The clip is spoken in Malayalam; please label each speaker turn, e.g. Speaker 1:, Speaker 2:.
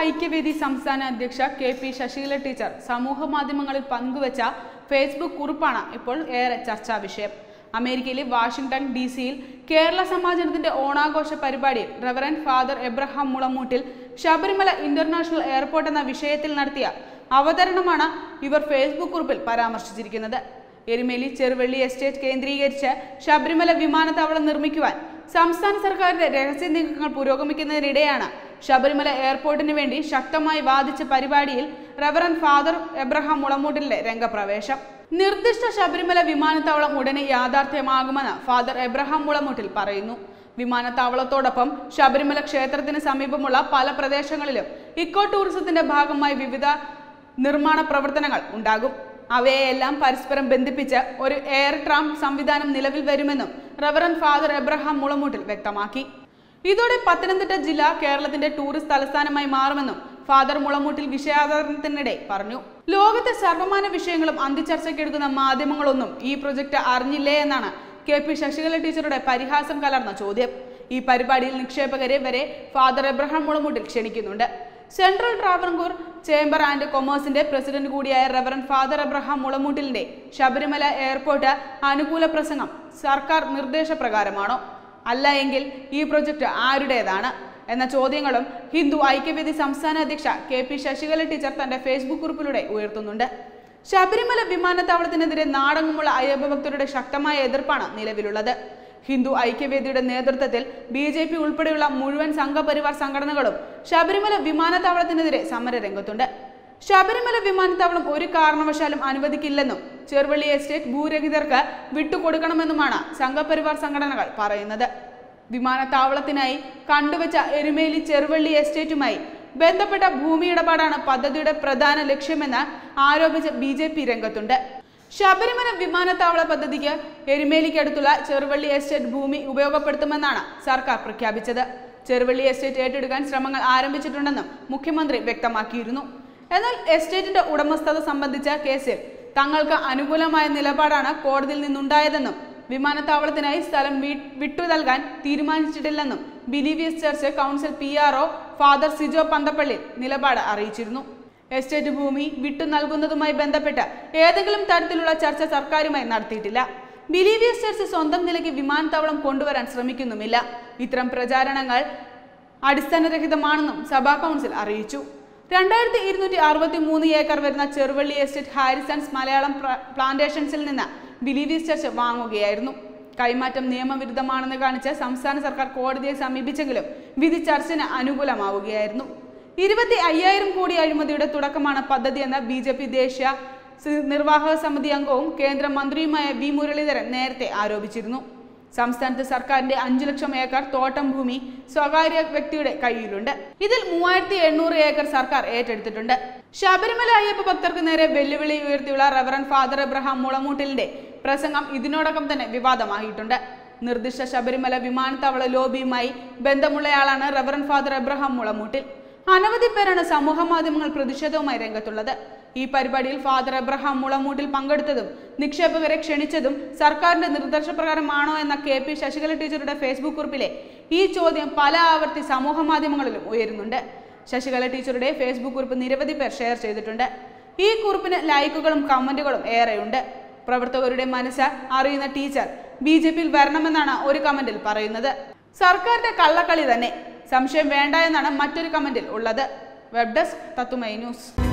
Speaker 1: ഐക്യവേദി സംസ്ഥാന അധ്യക്ഷ കെ.പി. ശശികല ടീച്ചർ സമൂഹ മാധ്യമങ്ങളിൽ പങ്കുവച്ച ഫേസ്ബുക്ക് കുറിപ്പാണ് ഇപ്പോൾ ഏറെ ചർച്ചാ വിഷയം. അമേരിക്കയിലെ വാഷിംഗ്ടൺ DC-യിൽ കേരള സമാജത്തിന്റെ ഓണാഘോഷ പരിപാടിയിൽ reverend father Abraham Mulamoottil Sabarimala international airport എന്ന വിഷയത്തിൽ നടത്തിയ അവതരണമാണ് ഇവർ ഫേസ്ബുക്ക് കുറിപ്പിൽ പരാമർശിച്ചിരിക്കുന്നത്. എരുമേലി ചെറുവള്ളി എസ്റ്റേറ്റ് കേന്ദ്രീകരിച്ച് ശബരിമല വിമാനത്താവളം നിർമ്മിക്കുവാൻ സംസ്ഥാന സർക്കാരിന്റെ രഹസ്യ നീക്കങ്ങൾ പുരോഗമിക്കുന്നതിനിടെയാണ് ശബരിമല എയർപോർട്ടിന് വേണ്ടി ശക്തമായി വാദിച്ച പരിപാടിയിൽ റവറൻ ഫാദർ എബ്രഹാം മുളമൂട്ടിലിന്റെ രംഗപ്രവേശം. നിർദ്ദിഷ്ട ശബരിമല വിമാനത്താവളം ഉടനെ യാഥാർത്ഥ്യമാകുമെന്ന് ഫാദർ എബ്രഹാം മുളമൂട്ടിൽ പറയുന്നു. വിമാനത്താവളത്തോടൊപ്പം ശബരിമല ക്ഷേത്രത്തിന് സമീപമുള്ള പല പ്രദേശങ്ങളിലും ഇക്കോ ടൂറിസത്തിന്റെ ഭാഗമായി വിവിധ നിർമ്മാണ പ്രവർത്തനങ്ങൾ ഉണ്ടാകും. അവയെല്ലാം പരസ്പരം ബന്ധിപ്പിച്ച് ഒരു എയർ ട്രാം സംവിധാനം നിലവിൽ വരുമെന്നും റവറൻ ഫാദർ എബ്രഹാം മുളമൂട്ടിൽ വ്യക്തമാക്കി. ഇതോടെ പത്തനംതിട്ട ജില്ല കേരളത്തിന്റെ ടൂറിസ്റ്റ് തലസ്ഥാനമായി മാറുമെന്നും ഫാദർ മുളമൂട്ടിൽ വിഷയാവതരണത്തിനിടെ പറഞ്ഞു. ലോകത്തെ സർവമാന വിഷയങ്ങളും അന്തിച്ചർച്ചയ്ക്കെടുക്കുന്ന മാധ്യമങ്ങളൊന്നും ഈ പ്രൊജക്ട് അറിഞ്ഞില്ലേ എന്നാണ് കെ.പി. ശശികല ടീച്ചറുടെ പരിഹാസം കലർന്ന ചോദ്യം. ഈ പരിപാടിയിൽ നിക്ഷേപകരെ വരെ ഫാദർ എബ്രഹാം മുളമൂട്ടിൽ ക്ഷണിക്കുന്നുണ്ട്. സെൻട്രൽ ട്രാവൻകൂർ ചേംബർ ആൻഡ് കൊമേഴ്സിന്റെ പ്രസിഡന്റ് കൂടിയായ റവറൻ ഫാദർ എബ്രഹാം മുളമൂട്ടിലിന്റെ ശബരിമല എയർപോർട്ട് അനുകൂല പ്രസംഗം സർക്കാർ നിർദ്ദേശപ്രകാരമാണോ, അല്ല എങ്കിൽ ഈ പ്രൊജക്ട് ആരുടേതാണ് എന്ന ചോദ്യങ്ങളും ഹിന്ദു ഐക്യവേദി സംസ്ഥാന അധ്യക്ഷ കെ.പി. ശശികല ടീച്ചർ തന്റെ ഫേസ്ബുക്ക് കുറിപ്പിലൂടെ ഉയർത്തുന്നുണ്ട്. ശബരിമല വിമാനത്താവളത്തിനെതിരെ നാടെങ്ങുമുള്ള അയ്യപ്പ ഭക്തരുടെ ശക്തമായ എതിർപ്പാണ് നിലവിലുള്ളത്. ഹിന്ദു ഐക്യവേദിയുടെ നേതൃത്വത്തിൽ BJP ഉൾപ്പെടെയുള്ള മുഴുവൻ സംഘപരിവാർ സംഘടനകളും ശബരിമല വിമാനത്താവളത്തിനെതിരെ സമരരംഗത്തുണ്ട്. ശബരിമല വിമാനത്താവളം ഒരു കാരണവശാലും അനുവദിക്കില്ലെന്നും ചെറുവള്ളി എസ്റ്റേറ്റ് ഭൂരഹിതർക്ക് വിട്ടുകൊടുക്കണമെന്നുമാണ് സംഘപരിവാർ സംഘടനകൾ പറയുന്നത്. വിമാനത്താവളത്തിനായി കണ്ടുവച്ച എരുമേലി ചെറുവള്ളി എസ്റ്റേറ്റുമായി ബന്ധപ്പെട്ട ഭൂമി ഇടപാടാണ് പദ്ധതിയുടെ പ്രധാന ലക്ഷ്യമെന്ന് ആരോപിച്ച് BJP രംഗത്തുണ്ട്. ശബരിമല വിമാനത്താവള പദ്ധതിക്ക് എരുമേലിക്കടുത്തുള്ള ചെറുവള്ളി എസ്റ്റേറ്റ് ഭൂമി ഉപയോഗപ്പെടുത്തുമെന്നാണ് സർക്കാർ പ്രഖ്യാപിച്ചത്. ചെറുവള്ളി എസ്റ്റേറ്റ് ഏറ്റെടുക്കാൻ ശ്രമങ്ങൾ ആരംഭിച്ചിട്ടുണ്ടെന്നും മുഖ്യമന്ത്രി വ്യക്തമാക്കിയിരുന്നു. എന്നാൽ എസ്റ്റേറ്റിന്റെ ഉടമസ്ഥത സംബന്ധിച്ച കേസിൽ തങ്ങൾക്ക് അനുകൂലമായ നിലപാടാണ് കോടതിയിൽ നിന്നുണ്ടായതെന്നും വിമാനത്താവളത്തിനായി സ്ഥലം വിട്ടു നൽകാൻ തീരുമാനിച്ചിട്ടില്ലെന്നും believers church council PRO father Sijo Panthapally നിലപാട് അറിയിച്ചിരുന്നു. എസ്റ്റേറ്റ് ഭൂമി വിട്ടു നൽകുന്നതുമായി ബന്ധപ്പെട്ട് ഏതെങ്കിലും തരത്തിലുള്ള ചർച്ച സർക്കാരുമായി നടത്തിയിട്ടില്ല. ബിലീവേഴ്സ് ചർച്ച് സ്വന്തം നിലയ്ക്ക് വിമാനത്താവളം കൊണ്ടുവരാൻ ശ്രമിക്കുന്നുമില്ല. ഇത്തരം പ്രചാരണങ്ങൾ അടിസ്ഥാനരഹിതമാണെന്നും സഭാ കൗൺസിൽ അറിയിച്ചു. 2263 ഏക്കർ വരുന്ന ചെറുവള്ളി എസ്റ്റേറ്റ് ഹാരിസൺസ് മലയാളം പ്ലാന്റേഷൻസിൽ നിന്ന് ബിലീവേഴ്സ് ചർച്ച് വാങ്ങുകയായിരുന്നു. കൈമാറ്റം നിയമവിരുദ്ധമാണെന്ന് കാണിച്ച് സംസ്ഥാന സർക്കാർ കോടതിയെ സമീപിച്ചെങ്കിലും വിധി ചർച്ചിന് അനുകൂലമാവുകയായിരുന്നു. 25,000 കോടി അഴിമതിയുടെ തുടക്കമാണ് പദ്ധതിയെന്ന് BJP ദേശീയ നിർവാഹക സമിതി അംഗവും കേന്ദ്രമന്ത്രിയുമായ V. മുരളീധരൻ നേരത്തെ ആരോപിച്ചിരുന്നു. സംസ്ഥാനത്ത് സർക്കാരിന്റെ 5 ലക്ഷം ഏക്കർ തോട്ടം ഭൂമി സ്വകാര്യ വ്യക്തിയുടെ കയ്യിലുണ്ട്. ഇതിൽ 3800 ഏക്കർ സർക്കാർ ഏറ്റെടുത്തിട്ടുണ്ട്. ശബരിമല അയ്യപ്പ ഭക്തർക്ക് നേരെ വെല്ലുവിളി ഉയർത്തിയുള്ള റവറൻ ഫാദർ എബ്രഹാം മുളമൂട്ടിലിന്റെ പ്രസംഗം ഇതിനോടകം തന്നെ വിവാദമായിട്ടുണ്ട്. നിർദ്ദിഷ്ട ശബരിമല വിമാനത്താവള ലോബിയുമായി ബന്ധമുള്ളയാളാണ് റവറൻ ഫാദർ എബ്രഹാം മുളമൂട്ടിൽ. അനവധി പേരാണ് സമൂഹ മാധ്യമങ്ങൾ പ്രതിഷേധവുമായി രംഗത്തുള്ളത്. ഈ പരിപാടിയിൽ ഫാദർ എബ്രഹാം മുളമൂട്ടിൽ പങ്കെടുത്തതും നിക്ഷേപകരെ ക്ഷണിച്ചതും സർക്കാരിന്റെ നിർദ്ദേശപ്രകാരമാണോ എന്ന കെ.പി. ശശികല ടീച്ചറുടെ ഫേസ്ബുക്ക് കുറിപ്പിലെ ഈ ചോദ്യം പല ആവർത്തി സമൂഹ മാധ്യമങ്ങളിലും ഉയരുന്നുണ്ട്. ശശികല ടീച്ചറുടെ ഫേസ്ബുക്ക് കുറിപ്പ് നിരവധി പേർ ഷെയർ ചെയ്തിട്ടുണ്ട്. ഈ കുറിപ്പിന് ലൈക്കുകളും കമന്റുകളും ഏറെയുണ്ട്. പ്രവർത്തകരുടെ മനസ്സ് അറിയുന്ന ടീച്ചർ BJP-യിൽ വരണമെന്നാണ് ഒരു കമന്റിൽ പറയുന്നത്. സർക്കാരിന്റെ കള്ളക്കളി തന്നെ, സംശയം വേണ്ട എന്നാണ് മറ്റൊരു കമന്റിൽ ഉള്ളത്. Web desk Tatwamayi news.